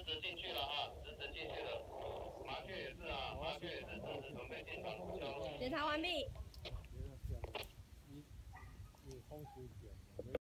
直进去了啊，直直进去了。麻雀也是啊，麻雀也是直直准备进场敲。 检查完毕。 别的是你风水点。